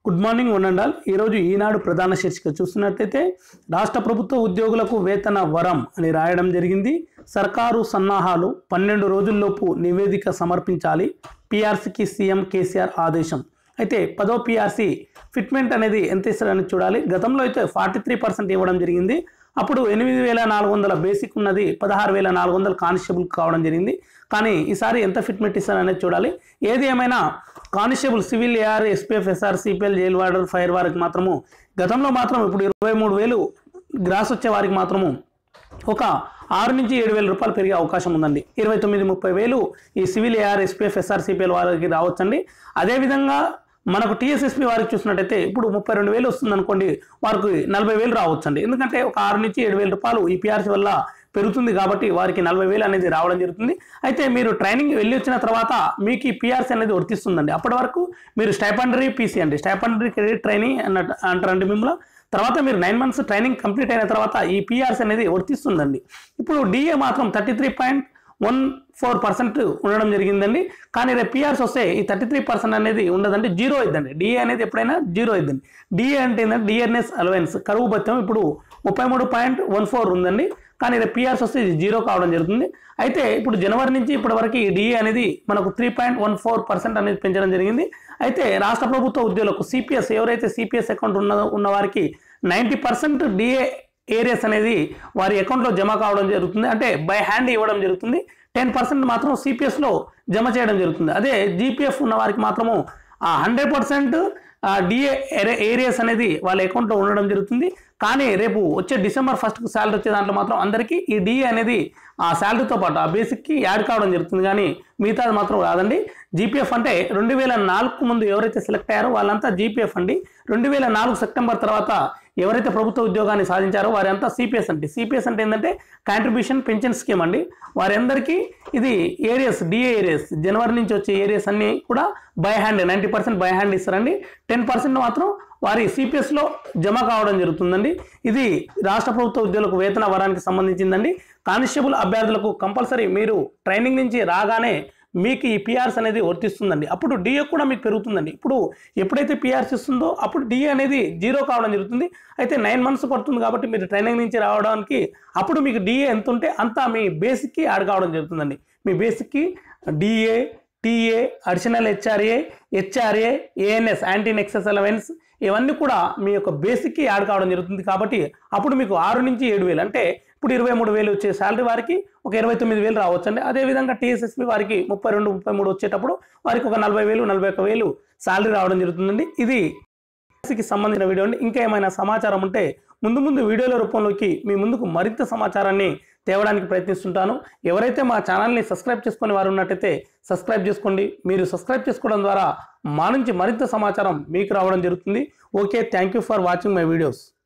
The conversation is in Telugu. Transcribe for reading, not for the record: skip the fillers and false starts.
గుడ్ మార్నింగ్ వనండాల్ ఈరోజు ఈనాడు ప్రధాన శీర్షిక చూస్తున్నట్లయితే రాష్ట్ర ప్రభుత్వ ఉద్యోగులకు వేతన వరం అని రాయడం జరిగింది. సర్కారు సన్నాహాలు 12 రోజుల్లోపు నివేదిక సమర్పించాలి. పీఆర్సీకి సీఎం కేసీఆర్ ఆదేశం. అయితే 10వ పీఆర్సీ ఫిట్మెంట్ అనేది ఎంత ఇస్తారని చూడాలి. గతంలో అయితే 43% ఇవ్వడం జరిగింది. అప్పుడు 8,400 బేసిక్ ఉన్నది, 16,400 కానిస్టేబుల్ కావడం జరిగింది. కానీ ఈసారి ఎంత ఫిట్మెంట్ ఇస్తారనేది చూడాలి. ఏది ఏమైనా constable, civil, AR, SPF, SR, CPL, jail warder, fire వారికి మాత్రము గతంలో మాత్రం ఇప్పుడు 23,000 గ్రాస్ వచ్చే వారికి మాత్రము ఒక 6 నుంచి 7,000 రూపాయలు పెరిగే అవకాశం ఉందండి. 29-30,000 ఈ civil, AR, SPF, SR, CPL వారికి రావచ్చండి. అదేవిధంగా మనకు టీఎస్ఎస్పీ వారికి చూసినట్టయితే ఇప్పుడు 32,000 వస్తుంది అనుకోండి, వారికి 40,000 రావచ్చండి. ఎందుకంటే ఒక 6 నుంచి 7,000 రూపాయలు ఈ పీఆర్సీ వల్ల పెరుగుతుంది కాబట్టి వారికి 40,000 అనేది రావడం జరుగుతుంది. అయితే మీరు ట్రైనింగ్ వెళ్ళి వచ్చిన తర్వాత మీకు ఈ పీఆర్సీ అనేది వర్తిస్తుందండి. అప్పటి వరకు మీరు స్టైపెండరీ పీసీ అండి, స్టైపెండరీ క్రెడిట్ ట్రైనింగ్ అంటారండి మిమ్మల్ని. తర్వాత మీరు 9 months ట్రైనింగ్ కంప్లీట్ అయిన తర్వాత ఈ పీఆర్సీ అనేది వర్తిస్తుందండి. ఇప్పుడు డిఏ మాత్రం 33.14% ఉండడం జరిగిందండి. కానీ రేపు పీఆర్సీ వస్తే ఈ 33% అనేది ఉండదండి, 0 అయిద్దండి. డిఏ అనేది ఎప్పుడైనా 0 అయిద్దండి. డిఏ అంటే ఏంటంటే డిఆర్ఎస్ అలవెన్స్, కరువు భత్యం ఇప్పుడు 33.14 ఉందండి. కానీ రేపు పీఆర్సీ వస్తే ఇది 0 కావడం జరుగుతుంది. అయితే ఇప్పుడు జనవరి నుంచి ఇప్పటి వరకు ఈ డిఏ అనేది మనకు 3.14% అనేది పెంచడం జరిగింది. అయితే రాష్ట్ర ప్రభుత్వ ఉద్యోగులకు సిపిఎస్, ఎవరైతే సిపిఎస్ అకౌంట్ ఉన్న వారికి 90% డిఏ ఏరియాస్ అనేది వారి అకౌంట్లో జమ కావడం జరుగుతుంది. అంటే బై హ్యాండ్ ఇవ్వడం జరుగుతుంది. 10% మాత్రం సిపిఎస్లో జమ చేయడం జరుగుతుంది. అదే జీపీఎఫ్ ఉన్న వారికి మాత్రము 100% డిఏ ఏరియాస్ అనేది వాళ్ళ అకౌంట్లో ఉండడం జరుగుతుంది. కానీ రేపు వచ్చే December 1st శాలరీ వచ్చే దాంట్లో మాత్రం అందరికీ ఈ డిఏ అనేది ఆ శాలరీతో పాటు ఆ బేసిక్కి యాడ్ కావడం జరుగుతుంది. కానీ మిగతాది మాత్రం రాదండి. జీపీఎఫ్ అంటే 2004 ముందు ఎవరైతే సెలెక్ట్ అయ్యారో వాళ్ళంతా జీపీఎఫ్ అండి. 2004 సెప్టెంబర్ తర్వాత ఎవరైతే ప్రభుత్వ ఉద్యోగాన్ని సాధించారో వారంతా సిపిఎస్ అండి. సిపిఎస్ అంటే ఏంటంటే కాంట్రిబ్యూషన్ పెన్షన్ స్కీమ్ అండి. వారందరికీ ఇది ఏరియాస్, డిఏ ఏరియాస్, జనవరి నుంచి వచ్చే ఏరియాస్ అన్నీ కూడా బై హ్యాండ్ 90% బై హ్యాండ్ ఇస్తారండి. 10% మాత్రం వారి సిపిఎస్లో జమ కావడం జరుగుతుందండి. ఇది రాష్ట్ర ప్రభుత్వ ఉద్యోగులకు వేతన వరానికి సంబంధించిందండి. కానిస్టేబుల్ అభ్యర్థులకు కంపల్సరీ మీరు ట్రైనింగ్ నుంచి రాగానే మీకు ఈ పీఆర్సీ అనేది వర్తిస్తుందండి. అప్పుడు డిఏ కూడా మీకు పెరుగుతుందండి. ఇప్పుడు ఎప్పుడైతే పీఆర్సీ ఇస్తుందో అప్పుడు డిఏ అనేది 0 కావడం జరుగుతుంది. అయితే 9 months పడుతుంది కాబట్టి మీరు ట్రైనింగ్ నుంచి రావడానికి అప్పుడు మీకు డిఏ ఎంత ఉంటే అంత మీ బేసిక్కి యాడ్ కావడం జరుగుతుందండి. మీ బేసిక్కి DA, TA, additional HRA, ANS, anti nexus allowance ఇవన్నీ కూడా మీ యొక్క బేసిక్కి యాడ్ కావడం జరుగుతుంది. కాబట్టి అప్పుడు మీకు 6 నుంచి 7,000 అంటే ఇప్పుడు 23,000 వచ్చే శాలరీ వారికి ఒక 29,000 రావచ్చండి. అదేవిధంగా టీఎస్ఎస్పీ వారికి 32-33 వచ్చేటప్పుడు వారికి ఒక 40,000, 41,000 శాలరీ రావడం జరుగుతుందండి. ఇది కి సంబంధించిన వీడియో అండి. ఇంకా ఏమైనా సమాచారం ఉంటే ముందు వీడియోల రూపంలోకి మీ ముందుకు మరింత సమాచారాన్ని తేవడానికి ప్రయత్నిస్తుంటాను. ఎవరైతే మా ఛానల్ని సబ్స్క్రైబ్ చేసుకునే వారు ఉన్నట్టయితే సబ్స్క్రైబ్ చేసుకోండి. మీరు సబ్స్క్రైబ్ చేసుకోవడం ద్వారా మా నుంచి మరింత సమాచారం మీకు రావడం జరుగుతుంది. Okay, thank you for watching my videos.